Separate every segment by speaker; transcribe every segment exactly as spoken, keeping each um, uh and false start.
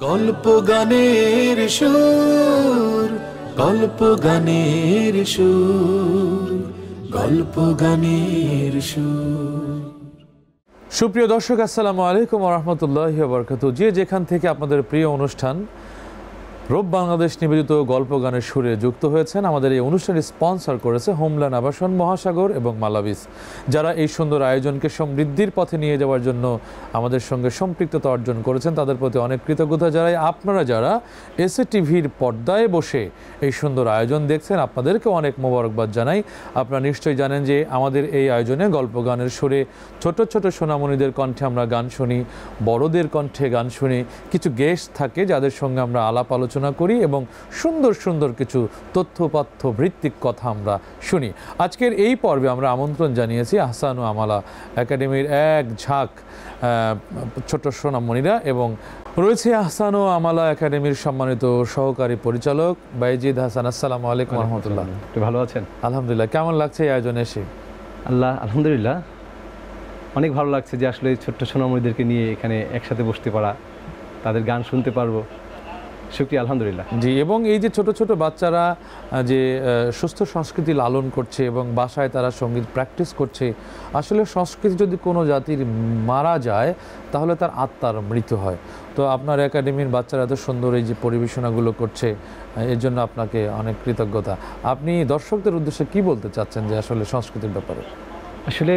Speaker 1: গল্প গানের সুর, গল্প গানের সুর, গল্প গানের সুর। সুপ্রিয় দর্শক, আসসালামু আলাইকুম ওয়া রাহমাতুল্লাহি ওয়া বারাকাতুহু। যে যেখান থেকে আপনাদের প্রিয় অনুষ্ঠান রূপ বাংলাদেশ নিবেদিত গল্প গানের সুরে যুক্ত হয়েছেন, আমাদের এই অনুষ্ঠানে স্পন্সর করেছে হোমল্যান্ড আবাসন, মহাসাগর এবং মালাবিস, যারা এই সুন্দর আয়োজনকে সমৃদ্ধির পথে নিয়ে যাওয়ার জন্য আমাদের সঙ্গে সম্পৃক্ততা অর্জন করেছেন। তাদের প্রতি অনেক কৃতজ্ঞতা জানাই। আপনারা যারা এসএ টিভির পর্দায় বসে এই সুন্দর আয়োজন দেখছেন, আপনাদেরকে অনেক মোবারকবাদ জানাই। আপনারা নিশ্চয়ই জানেন যে আমাদের এই আয়োজনে গল্প গানের সুরে ছোট ছোট সোনামণিদের কণ্ঠে আমরা গান শুনি, বড়দের কণ্ঠে গান শুনি, কিছু গেস্ট থাকে যাদের সঙ্গে আমরা আলাপ আলোচনা করি এবং সুন্দর সুন্দর কিছু তথ্যপাথ্য ভিত্তিক কথা আমরা শুনি। আজকের এই পর্বে আমরা আমন্ত্রণ জানিয়েছি আহসান ও আমালা একাডেমির এক ঝাঁক ছোট সোনামণিরা, এবং রয়েছে আহসান ও আমালা একাডেমির সম্মানিত সহকারী পরিচালক বাইজিদ হাসান। আসসালামু আলাইকুম ওয়া রাহমাতুল্লাহ।
Speaker 2: ভালো আছেন?
Speaker 1: আলহামদুলিল্লাহ। কেমন লাগছে এই আয়োজনে এসে?
Speaker 2: আল্লাহ আলহামদুলিল্লাহ, অনেক ভালো লাগছে যে আসলে ছোট্ট সোনামণিদেরকে নিয়ে এখানে একসাথে বসতে পারা, তাদের গান শুনতে পারবো। শুকরিয়া, আলহামদুলিল্লাহ।
Speaker 1: জি, এবং এই যে ছোট ছোট বাচ্চারা যে সুস্থ সংস্কৃতি লালন করছে এবং বাসায় তারা সঙ্গীত প্র্যাকটিস করছে, আসলে সংস্কৃতি যদি কোনো জাতির মারা যায় তাহলে তার আত্মার মৃত্যু হয়। তো আপনার একাডেমির বাচ্চারা এত সুন্দর এই যে পরিবেশনাগুলো করছে, এর জন্য আপনাকে অনেক কৃতজ্ঞতা। আপনি দর্শকদের উদ্দেশ্যে কি বলতে চাচ্ছেন যে আসলে সংস্কৃতির ব্যাপারে?
Speaker 2: আসলে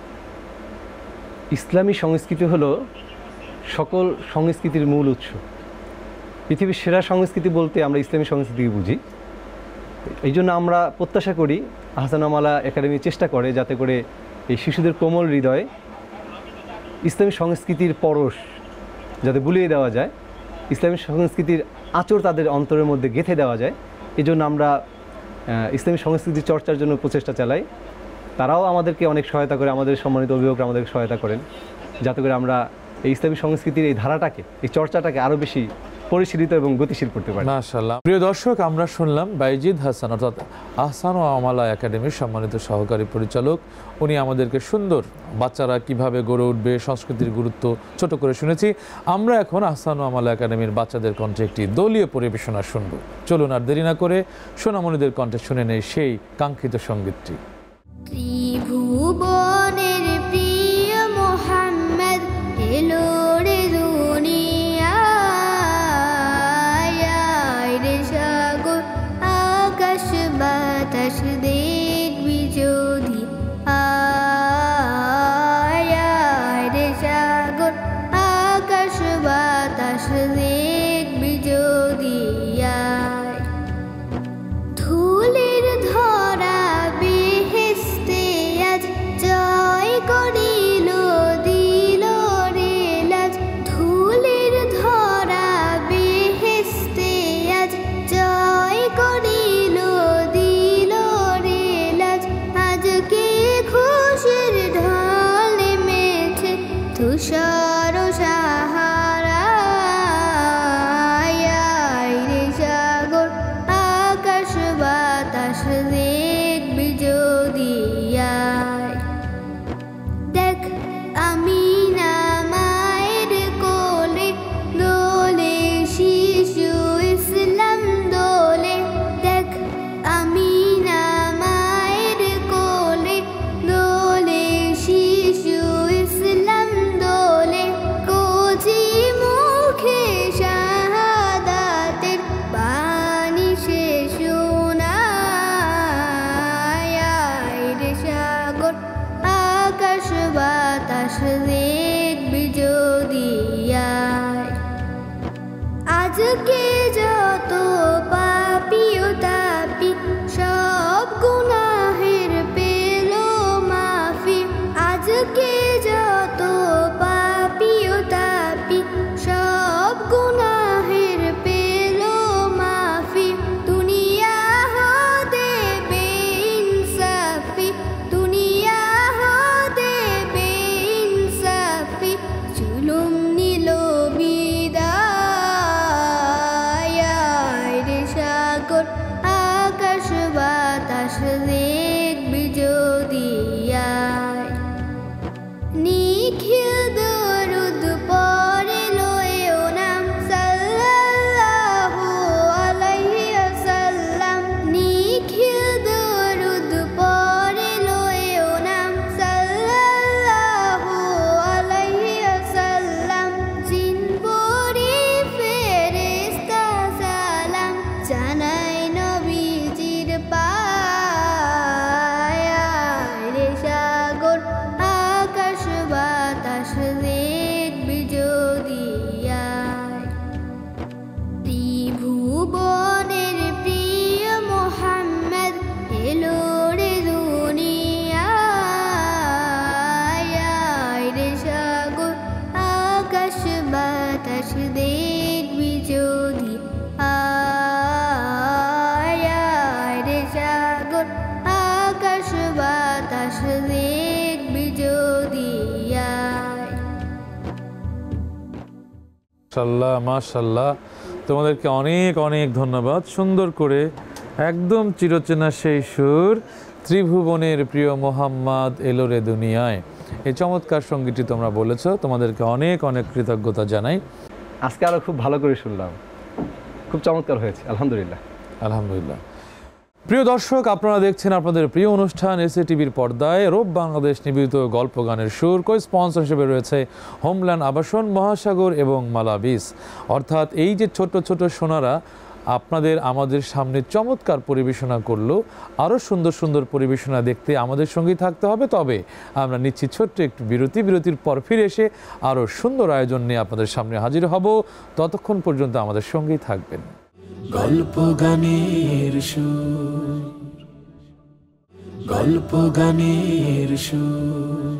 Speaker 2: ইসলামী সংস্কৃতি হলো সকল সংস্কৃতির মূল উৎস। পৃথিবীর সেরা সংস্কৃতি বলতে আমরা ইসলামী সংস্কৃতিকে বুঝি। এই জন্য আমরা প্রত্যাশা করি, আহসান আমালা একাডেমি চেষ্টা করে যাতে করে এই শিশুদের কোমল হৃদয়ে ইসলামী সংস্কৃতির পরশ যাতে বুলিয়ে দেওয়া যায়, ইসলামী সংস্কৃতির আঁচড় তাদের অন্তরের মধ্যে গেঁথে দেওয়া যায়। এই জন্য আমরা ইসলামী সংস্কৃতির চর্চার জন্য প্রচেষ্টা চালাই। তারাও আমাদেরকে অনেক সহায়তা করে, আমাদের সম্মানিত অভিভাবকরা আমাদেরকে সহায়তা করেন যাতে করে আমরা এই ইসলামী সংস্কৃতির এই ধারাটাকে, এই চর্চাটাকে আরও বেশি পরিশীলিত এবং গতিশীল করতে পারি।
Speaker 1: মাশাআল্লাহ। প্রিয় দর্শক, আমরা শুনলাম বাইজিদ হাসান অর্থাৎ আহসান ও আমালা একাডেমির সম্মানিত সহকারী পরিচালক। উনি আমাদেরকে সুন্দর বাচ্চারা কিভাবে গড়ে উঠবে, সংস্কৃতির গুরুত্ব ছোট করে শুনেছি। আমরা এখন আহসান ও আমালা একাডেমির বাচ্চাদের কণ্ঠে একটি দলীয় পরিবেশনা শুনব। চলুন আর দেরি না করে সোনামণিদের কণ্ঠে শুনে নেই সেই কাঙ্ক্ষিত সঙ্গীতটি।
Speaker 3: ত্রিভুবনের প্রিয় মোহাম্মদ এলো রে দুনিয়ায়, রে সাগর আকাশ বাতাস দেখবি যদি, আয় রে সাগর আকাশ বাতাস দেখবি যদি, ধুলির ধরা বেহেশতে আজ জয় করিল দিল রে লাজ, ধুলির ধরা বেহেশতে আজ জয় করিল দিল রে লাজ, আজকে খুশির ঢল নেমেছে তুষার সাহারায়, রে সাগর আকাশ বাতাস দেখবি যদি, দেখ আমি না মায়ের কোলে দোলে শিশু ইসলাম দোলে, দেখ আমি না মায়ের কোলে দোলে শিশু ইসলাম দোলে, কচি মুখে শাহাদাতের বাণী সে শোনায়, রে সাগর আকাশ বাতাস দেখবি যদি, আজকে যত পাপী ও তাপী সব গুনাহের পেল মাফি, আজকে যত পাপী ও তাপী সব গুনাহের পেল মাফি, দুনিয়া হতে বেইনসাফি, দুনিয়া হতে বেইনসাফি, জুলুম নিল বিদায়,
Speaker 4: মাশাআল্লাহ মাশাআল্লাহ, তোমাদেরকে অনেক অনেক ধন্যবাদ। সুন্দর করে একদম চিরচেনা সেই সুর, ত্রিভুবনের প্রিয় মোহাম্মদ এলো রে দুনিয়ায়, এই চমৎকার সঙ্গীতটি তোমরা বলেছো, তোমাদেরকে অনেক অনেক কৃতজ্ঞতা জানাই।
Speaker 2: আজকে আরও খুব ভালো করে শুনলাম, খুব চমৎকার হয়েছে, আলহামদুলিল্লাহ।
Speaker 4: আলহামদুলিল্লাহ। প্রিয় দর্শক, আপনারা দেখছেন আপনাদের প্রিয় অনুষ্ঠান এসএ টিভির পর্দায় রূপ বাংলাদেশ নিবেদিত গল্প গানের সুর। কো স্পন্সর হিসেবে রয়েছে হোমল্যান্ড আবাসন, মহাসাগর এবং মালাবিস। অর্থাৎ এই যে ছোট ছোট সোনারা আপনাদের আমাদের সামনে চমৎকার পরিবেশনা করলো, আরও সুন্দর সুন্দর পরিবেশনা দেখতে আমাদের সঙ্গেই থাকতে হবে। তবে আমরা নিচ্ছি ছোট্ট একটু বিরতি, বিরতির পর ফিরে এসে আরও সুন্দর আয়োজন নিয়ে আপনাদের সামনে হাজির হব। ততক্ষণ পর্যন্ত আমাদের সঙ্গেই থাকবেন।
Speaker 1: গল্প গানের সুর, গল্প গানের সুর।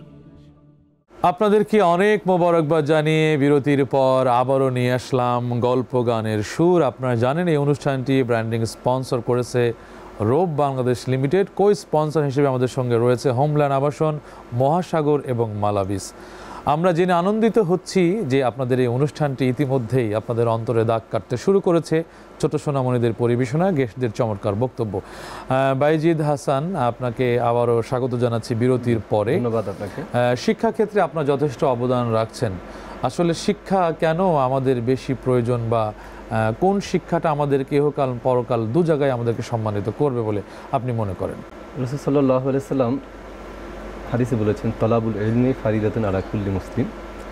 Speaker 4: আপনাদেরকে অনেক মোবারকবাদ জানিয়ে বিরতির পর আবারও নিয়ে আসলাম গল্প গানের সুর। আপনারা জানেন এই অনুষ্ঠানটি ব্র্যান্ডিং স্পন্সর করেছে রূপ বাংলাদেশ লিমিটেড। কো স্পন্সর হিসেবে আমাদের সঙ্গে রয়েছে হোমল্যান্ড আবাসন, মহাসাগর এবং মালাবিস। আমরা জেনে আনন্দিত হচ্ছি যে আপনাদের এই অনুষ্ঠানটি ইতিমধ্যেই আপনাদের অন্তরে দাগ কাটতে শুরু করেছে। ছোট সোনামণিদের পরিবেশনা, গেস্টদের চমৎকার বক্তব্য। বাইজিদ হাসান, আপনাকে আবারও স্বাগত জানাচ্ছি বিরতির পরে।
Speaker 2: ধন্যবাদ আপনাকে।
Speaker 4: শিক্ষাক্ষেত্রে আপনার যথেষ্ট অবদান রাখছেন। আসলে শিক্ষা কেন আমাদের বেশি প্রয়োজন, বা কোন শিক্ষাটা আমাদেরকে ইহকাল পরকাল দু জায়গায় আমাদেরকে সম্মানিত করবে বলে আপনি মনে করেন?
Speaker 2: রাসূল সাল্লাল্লাহু আলাইহি সাল্লাম হাদিসে বলেছেন, তলাবুল ইলমি ফারিদাতুন আলা কুল্লি মুসলিম।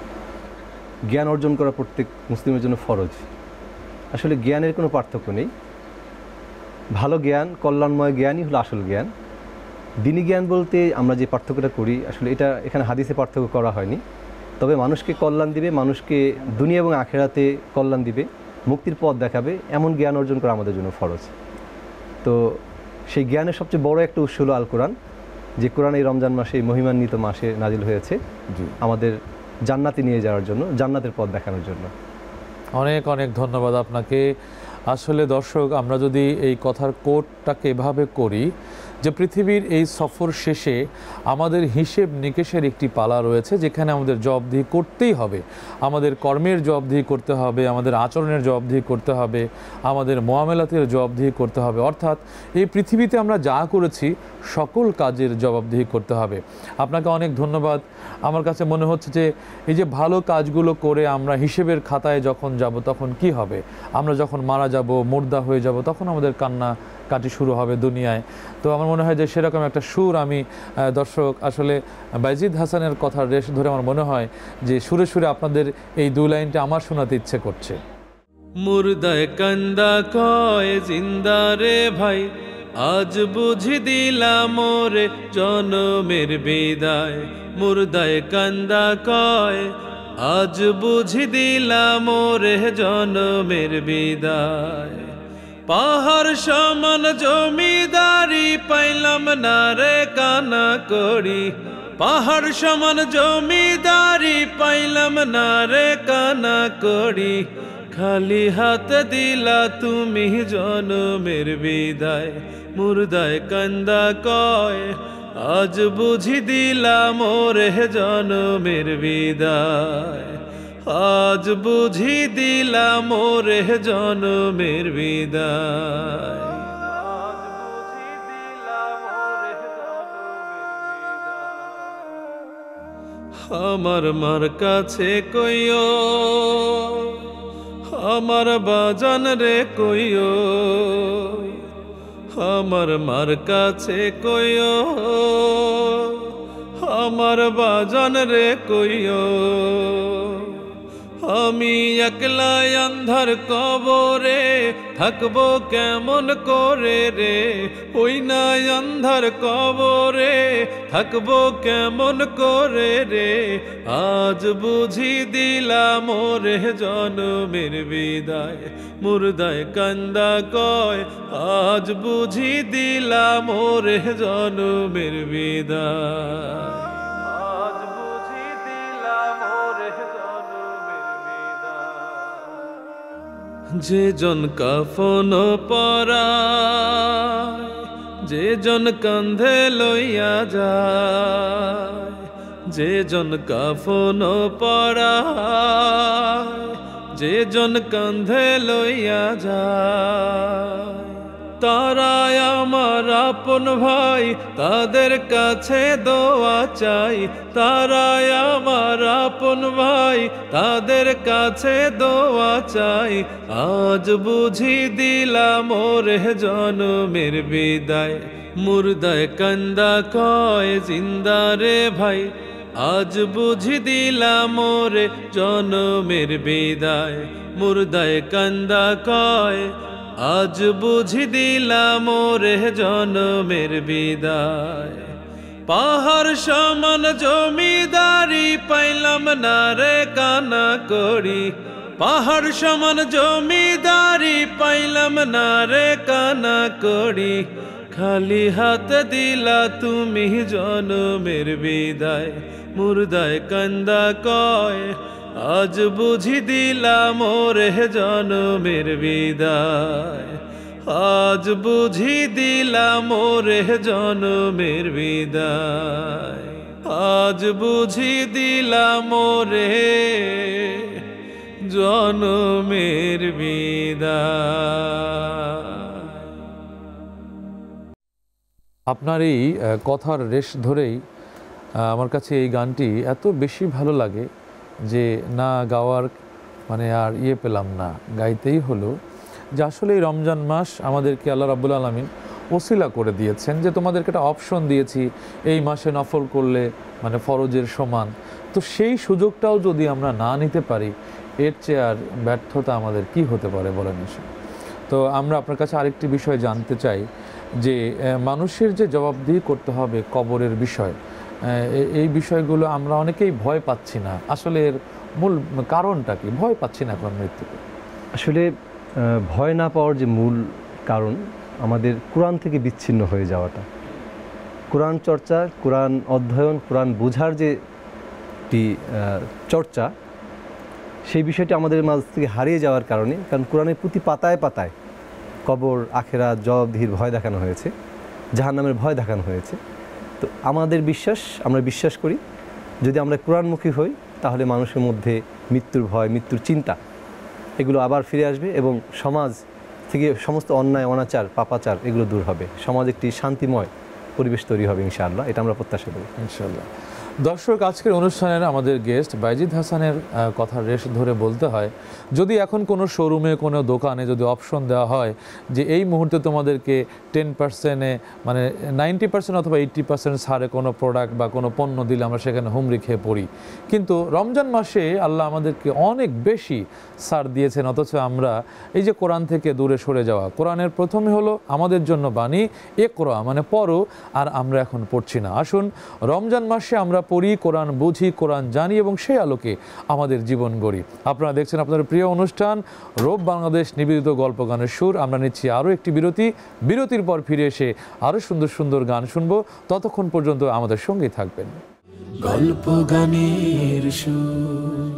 Speaker 2: জ্ঞান অর্জন করা প্রত্যেক মুসলিমের জন্য ফরজ। আসলে জ্ঞানের কোনো পার্থক্য নেই। ভালো জ্ঞান, কল্যাণময় জ্ঞানই হলো আসল জ্ঞান। দিনী জ্ঞান বলতে আমরা যে পার্থক্যটা করি, আসলে এটা এখানে হাদিসে পার্থক্য করা হয়নি। তবে মানুষকে কল্যাণ দিবে, মানুষকে দুনিয়া এবং আখেরাতে কল্যাণ দিবে, মুক্তির পথ দেখাবে, এমন জ্ঞান অর্জন করা আমাদের জন্য ফরজ। তো সেই জ্ঞানের সবচেয়ে বড় একটা উৎস হলো আল কোরআন, যে কোরআন এই রমজান মাসে, এই মহিমান্বিত মাসে নাজিল হয়েছে আমাদের জান্নাতে নিয়ে যাওয়ার জন্য, জান্নাতের পথ দেখানোর জন্য।
Speaker 4: অনেক অনেক ধন্যবাদ আপনাকে। আসলে দর্শক, আমরা যদি এই কথার কোটটাকে এভাবে করি যে পৃথিবীর এই সফর শেষে আমাদের হিসেব নিকেশের একটি পালা রয়েছে, যেখানে আমাদের জবাবদিহি করতেই হবে। আমাদের কর্মের জবাবদিহি করতে হবে, আমাদের আচরণের জবাবদিহি করতে হবে, আমাদের মুআমালাতের জবাবদিহি করতে হবে। অর্থাৎ এই পৃথিবীতে আমরা যা করেছি সকল কাজের জবাবদিহি করতে হবে। আপনাকে অনেক ধন্যবাদ। আমার কাছে মনে হচ্ছে যে এই যে ভালো কাজগুলো করে আমরা হিসেবের খাতায় যখন যাব, তখন কি হবে? আমরা যখন মারা যাব, মুর্দা হয়ে যাব, তখন আমাদের কান্না কাটি শুরু হবে দুনিয়ায়। তো আমার মনে হয় যে সেরকম একটা সুর আমি দর্শক, আসলে বাইজিদ হাসানের কথার রেশ ধরে আমার মনে হয় যে সুরে সুরে আপনাদের এই দুই লাইনটা আমার শোনাতে ইচ্ছে করছে।
Speaker 5: মুর্দায় কান্দা কয় জিন্দা রে ভাই, আজ বুঝি দিলাম মোরে জনমের বিদায়। মুর্দায় কান্দা কয় আজ বুঝি দিলাম মোরে জনমের বিদায়। পাহাড় সমান জমিদারি পাইলাম না রে কানা করি, পাহাড় সমান জমিদারি পাইলাম না রে কানা করি। খালি হাত দিলা তুমি জনমের বিদায়। মুর্দায় কান্দা কয় আজ বুঝি দিলাম মোরে জনমের বিদায়। আজ বুঝি দিলাম মোরে জনমের বিদায়। আমার মার কাছে কইও, আমার বাজান রে কইও, আমার মার কাছে কইও, আমার বাজান রে কইও। আমি একলা আন্ধার কবরে থাকবো কেমন করে রে, ওই না আন্ধার কবরে থাকবো কেমন করে রে। আজ বুঝি দিলাম মোরে জনমের বিদায়। মুর্দায় কান্দা কয় আজ বুঝি দিলাম মোরে জনমের বিদায়। যে জন কাফন পরায়, যে জন কান্ধে লইয়া যায়, যে জন কাফন পরায়, যে জন কাঁধে লইয়া যায়। তারাই আমার আপন ভাই, তাদের কাছে দোয়া চাই। তারাই আমার আপন ভাই, তাদের কাছে দোয়া চাই। আজ বুঝি দিলাম ওরে জনমের বিদায়, মুর্দায় কান্দা কয় জিন্দা রে ভাই। আজ বুঝি দিলাম ওরে জনমের বিদায়, মুর্দায় কান্দা কয়। আজ বুঝি দিলাম ওরে জনমের বিদায়। পাহাড় সমান জমিদারি পাইলাম না রে কানা করি। পাহাড় সমান জমিদারি পাইলাম না রে কানা করি। খালি হাতে দিলা তুমি জনমের বিদায়, মুর্দায় কান্দা কয়। আজ বুঝি দিলাম ওরে জনমের বিদায়, আজ বুঝি দিলাম ওরে জনমের বিদায়, আজ বুঝি দিলাম ওরে জনমের বিদায়।
Speaker 4: আপনার এই কথার রেশ ধরেই আমার কাছে এই গানটি এত বেশি ভালো লাগে যে না গাওয়ার মানে আর ইয়ে পেলাম না, গাইতেই হলো। যে আসলে এই রমজান মাস আমাদেরকে আল্লাহ রাব্বুল আলামিন ওসিলা করে দিয়েছেন, যে তোমাদেরকে একটা অপশন দিয়েছি এই মাসে নফল করলে মানে ফরজের সমান। তো সেই সুযোগটাও যদি আমরা না নিতে পারি, এর চেয়ে আর ব্যর্থতা আমাদের কি হতে পারে বলেন এসে। তো আমরা আপনার কাছে আরেকটি বিষয় জানতে চাই, যে মানুষের যে জবাবদিহি করতে হবে কবরের বিষয়, এই বিষয়গুলো আমরা অনেকেই ভয় পাচ্ছি না। আসলে এর মূল কারণটা কি? ভয় পাচ্ছি না এখন মৃত্যুকে।
Speaker 2: আসলে ভয় না পাওয়ার যে মূল কারণ আমাদের কোরআন থেকে বিচ্ছিন্ন হয়ে যাওয়াটা। কোরআন চর্চা, কোরআন অধ্যয়ন, কোরআন বোঝার যে একটি চর্চা, সেই বিষয়টি আমাদের মাঝ থেকে হারিয়ে যাওয়ার কারণে। কারণ কোরআনের প্রতি পাতায় পাতায় কবর, আখেরাত, জবাবদিহির ভয় দেখানো হয়েছে, জাহান্নামের ভয় দেখানো হয়েছে। তো আমাদের বিশ্বাস, আমরা বিশ্বাস করি যদি আমরা কোরআনমুখী হই তাহলে মানুষের মধ্যে মৃত্যুর ভয়, মৃত্যুর চিন্তা এগুলো আবার ফিরে আসবে এবং সমাজ থেকে সমস্ত অন্যায়, অনাচার, পাপাচার এগুলো দূর হবে। সমাজ একটি শান্তিময় পরিবেশ তৈরি হবে ইনশাআল্লাহ, এটা আমরা প্রত্যাশা করি
Speaker 4: ইনশাআল্লাহ। দর্শক, আজকের অনুষ্ঠানের আমাদের গেস্ট বাইজিদ হাসানের কথা রেশ ধরে বলতে হয়, যদি এখন কোনো শোরুমে, কোনো দোকানে যদি অপশন দেওয়া হয় যে এই মুহূর্তে তোমাদেরকে টেন পার্সেন্টে মানে নাইনটি পার্সেন্ট অথবা এইট্টি পার্সেন্ট ছাড়ে কোনো প্রোডাক্ট বা কোনো পণ্য দিলে আমরা সেখানে হুমড়ি খেয়ে পড়ি। কিন্তু রমজান মাসে আল্লাহ আমাদেরকে অনেক বেশি ছাড় দিয়েছেন, অথচ আমরা এই যে কোরআন থেকে দূরে সরে যাওয়া। কোরআনের প্রথমে হলো আমাদের জন্য বাণী ইকরা, মানে পড়ো, আর আমরা এখন পড়ছি না। আসুন রমজান মাসে আমরা পড়ি, কোরআন বুঝি, কোরআন জানি এবং সেই আলোকে আমাদের জীবন গড়ি। আপনারা দেখছেন আপনাদের প্রিয় অনুষ্ঠান রব বাংলাদেশ নিবেদিত গল্প গানের সুর। আমরা নিচ্ছি আরও একটি বিরতি। বিরতির পর ফিরে এসে আরও সুন্দর সুন্দর গান শুনবো। ততক্ষণ পর্যন্ত আমাদের সঙ্গেই থাকবেন।
Speaker 1: গল্প গানের সুর,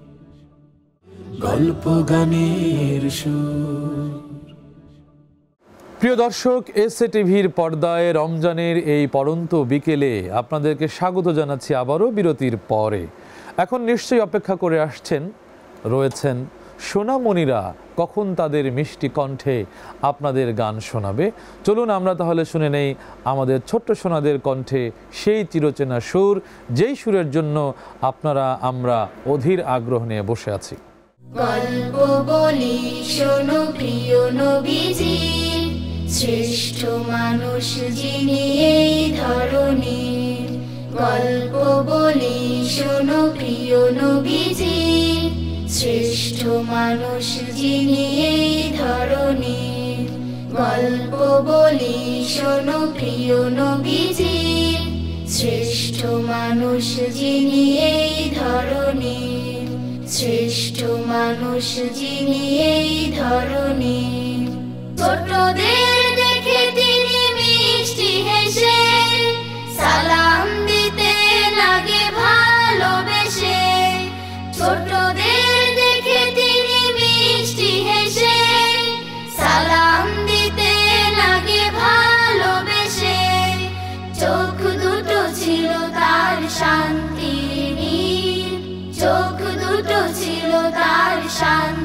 Speaker 1: গল্প গানের সুর।
Speaker 4: প্রিয় দর্শক, এসএ টিভির পর্দায় রমজানের এই পড়ন্ত বিকেলে আপনাদেরকে স্বাগত জানাচ্ছি আবারও বিরতির পরে। এখন নিশ্চয়ই অপেক্ষা করে আসছেন রয়েছেন সোনামণিরা, কখন তাদের মিষ্টি কণ্ঠে আপনাদের গান শোনাবে। চলুন আমরা তাহলে শুনে নেই আমাদের ছোট্ট সোনাদের কণ্ঠে সেই চিরচেনা সুর, যেই সুরের জন্য আপনারা আমরা অধীর আগ্রহ নিয়ে বসে আছি।
Speaker 3: গল্প বলি শোনো প্রিয় নবীজি, শ্রেষ্ঠ মানুষ যিনি এই ধরনের। গল্প বলি শোনো প্রিয় নবীজি, শ্রেষ্ঠ মানুষ যিনি এই ধরনের। গল্প বলি শোনো প্রিয় নবীজি, শ্রেষ্ঠ মানুষ যিনি এই ধরনের। শ্রেষ্ঠ মানুষ যিনি এই ধরনের। ছোটদের দেখে তিনি মিষ্টি হেসে সালাম দিতে লাগে ভালোবেসে। ছোটদের দেখে তিনি মিষ্টি হেসে সালাম দিতে লাগে ভালোবেসে। চোখ দুটো ছিল তার শান্তির নীর, চোখ দুটো ছিল তার শান্তি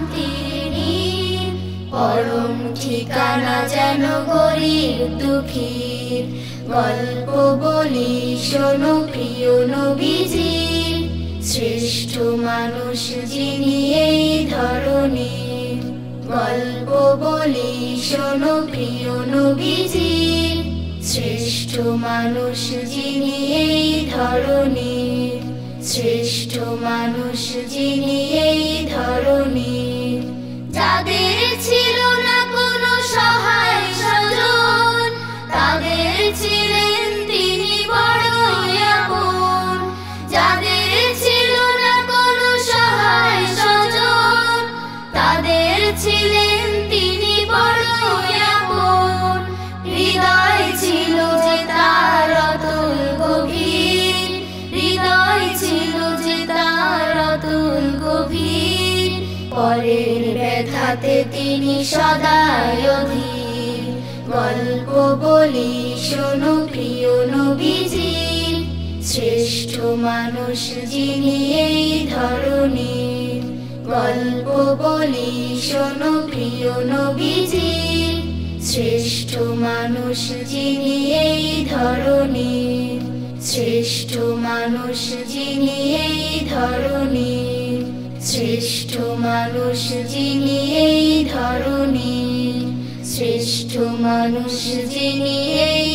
Speaker 3: পরম ঠিকানা যেন গরিব দুঃখীর। গল্প বলি শোনো প্রিয় নবীজির, শ্রেষ্ঠ মানুষ যিনি এই ধরনীর। গল্প বলি শোনো প্রিয় নবীজির, শ্রেষ্ঠ মানুষ যিনি এই ধরনীর। শ্রেষ্ঠ মানুষ যিনি এই ধরনীর। যাদের ছিল না কোনো সহায় স্বজন, তাদের ছিলেন তিনি বড়ই আপন। যাদের ছিল না কোনো সহায় স্বজন, তাদের ছিলেন তিনি বড়ই আপন। হৃদয় ছিল যে তার অতুল গভীর, হৃদয় ছিল যে তার অতুল গভীর। পরের ব্যথাতে তিনি সদাই অধীর। গল্প বলি শোনো প্রিয় নবীজির, শ্রেষ্ঠ মানুষ যিনি এই ধরনীর। গল্প বলি শোনো প্রিয় নবীজির, শ্রেষ্ঠ মানুষ যিনি এই ধরনীর। শ্রেষ্ঠ মানুষ যিনি এই ধরনীর। শ্রেষ্ঠ মানুষ যিনি এই ধরনীর। শ্রেষ্ঠ মানুষ যিনি এই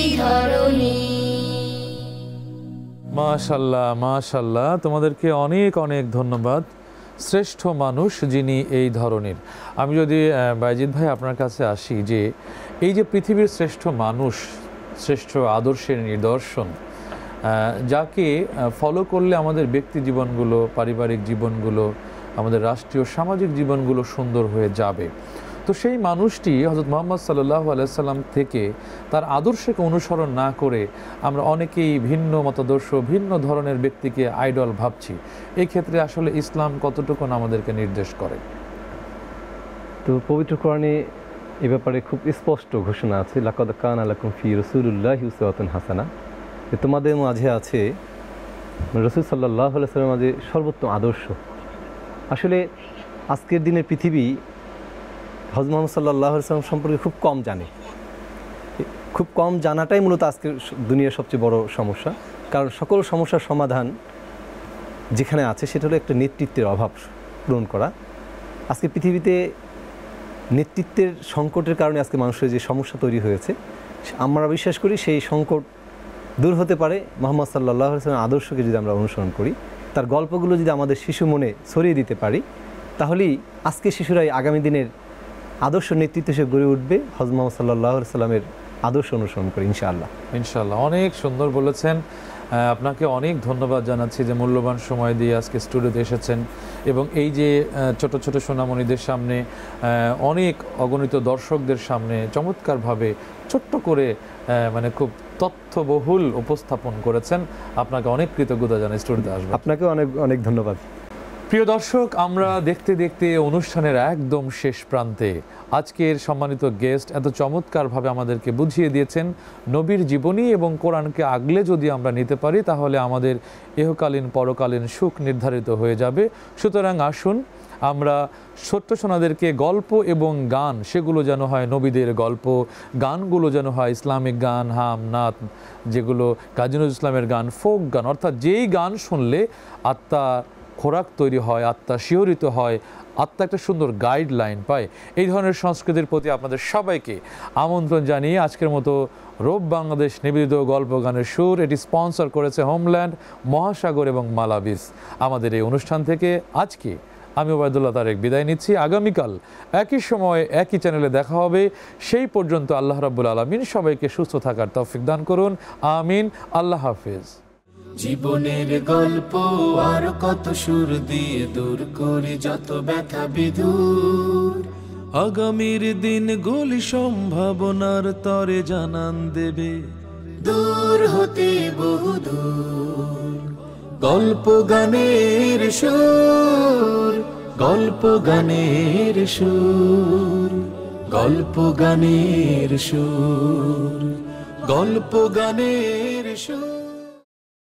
Speaker 3: ধরনীর।
Speaker 4: মাশাল্লাহ মাশাল্লাহ, তোমাদেরকে অনেক অনেক ধন্যবাদ। শ্রেষ্ঠ মানুষ যিনি এই ধরনের। আমি যদি বাইজিদ ভাই আপনার কাছে আসি, যে এই যে পৃথিবীর শ্রেষ্ঠ মানুষ, শ্রেষ্ঠ আদর্শের নিদর্শন, যাকে ফলো করলে আমাদের ব্যক্তি জীবনগুলো, পারিবারিক জীবনগুলো, আমাদের রাষ্ট্রীয় সামাজিক জীবনগুলো সুন্দর হয়ে যাবে, তো সেই মানুষটি হযরত মুহাম্মদ সাল্লাল্লাহু আলাইহি সাল্লাম থেকে তার আদর্শকে অনুসরণ না করে আমরা অনেকেই ভিন্ন মতাদর্শ, ভিন্ন ধরনের ব্যক্তিকে আইডল ভাবছি। এই ক্ষেত্রে আসলে ইসলাম কতটুকু আমাদেরকে নির্দেশ করে?
Speaker 2: তো পবিত্র কোরআনে এ ব্যাপারে খুব স্পষ্ট ঘোষণা আছে, লাকাদ কানা লাকুম ফি রাসূলিল্লাহি উসওয়াতুন হাসানা, যে তোমাদের মাঝে আছে রাসূল সাল্লাল্লাহু আলাইহি সাল্লামের মাঝে সর্বোত্তম আদর্শ। আসলে আজকের দিনের পৃথিবী হযরত মুহাম্মদ সাল্লাল্লাহু আলাইহি সাল্লাম সম্পর্কে খুব কম জানে। খুব কম জানাটাই মূলত আজকের দুনিয়ার সবচেয়ে বড় সমস্যা। কারণ সকল সমস্যার সমাধান যেখানে আছে সেটা হলো একটা নেতৃত্বের অভাব পূরণ করা। আজকে পৃথিবীতে নেতৃত্বের সংকটের কারণে আজকে মানুষের যে সমস্যা তৈরি হয়েছে, আমরা বিশ্বাস করি সেই সংকট দূর হতে পারে মুহাম্মদ সাল্লাল্লাহু আলাইহি সাল্লামের আদর্শকে যদি আমরা অনুসরণ করি, তার গল্পগুলো যদি আমাদের শিশু মনে ছড়িয়ে দিতে পারি, তাহলেই আজকে শিশুরাই আগামী দিনের আদর্শ নেতৃত্ব হিসেবে গড়ে উঠবে হযরত মুহাম্মদ সাল্লাল্লাহু আলাইহি সাল্লামের আদর্শ অনুসরণ করে ইনশাআল্লাহ।
Speaker 4: ইনশাআল্লাহ, অনেক সুন্দর বলেছেন। আপনাকে অনেক ধন্যবাদ জানাচ্ছি যে মূল্যবান সময় দিয়ে আজকে স্টুডিওতে এসেছেন এবং এই যে ছোট ছোট সোনামণিদের সামনে, অনেক অগণিত দর্শকদের সামনে চমৎকারভাবে ছোট্ট করে মানে খুব তথ্যবহুল উপস্থাপন করেছেন। আপনাকে অনেক কৃতজ্ঞতা জানাই স্টুডিওতে আসবেন।
Speaker 2: আপনাকেও অনেক অনেক ধন্যবাদ।
Speaker 4: প্রিয় দর্শক, আমরা দেখতে দেখতে অনুষ্ঠানের একদম শেষ প্রান্তে। আজকের সম্মানিত গেস্ট এত চমৎকারভাবে আমাদেরকে বুঝিয়ে দিয়েছেন নবীর জীবনী এবং কোরআনকে আগলে যদি আমরা নিতে পারি তাহলে আমাদের ইহকালীন পরকালীন সুখ নির্ধারিত হয়ে যাবে। সুতরাং আসুন আমরা ছোট্ট সোনাদেরকে গল্প এবং গান, সেগুলো যেন হয় নবীদের গল্প, গানগুলো যেন হয় ইসলামিক গান, হাম নাত, যেগুলো কাজী নজরুল ইসলামের গান, ফোক গান, অর্থাৎ যেই গান শুনলে আত্মা খোরাক তৈরি হয়, আত্মা শিহরিত হয়, আত্মা একটা সুন্দর গাইডলাইন পায়। এই ধরনের সংস্কৃতির প্রতি আপনাদের সবাইকে আমন্ত্রণ জানিয়ে আজকের মতো রূপ বাংলাদেশ নিবেদিত গল্প গানের সুর, এটি স্পন্সর করেছে হোমল্যান্ড, মহাসাগর এবং মালাবিস। আমাদের এই অনুষ্ঠান থেকে আজকে আমি ওবায়দুল্লাহ তারেক বিদায় নিচ্ছি। আগামীকাল একই সময়ে একই চ্যানেলে দেখা হবে। সেই পর্যন্ত আল্লাহ রাব্বুল আলামিন সবাইকে সুস্থ থাকার তৌফিক দান করুন। আমিন। আল্লাহ হাফেজ।
Speaker 1: জীবনের গল্প আর কত সুর দিয়ে দূর করি যত ব্যথা বিদূর।
Speaker 5: আগামীর দিনগুলি সম্ভাবনার তরে জানান দেবে,
Speaker 1: দূর হতে বহু দূর। গল্প গানের সুর, গল্প গানের সুর, গল্প গানের সুর, গল্প গানের সুর।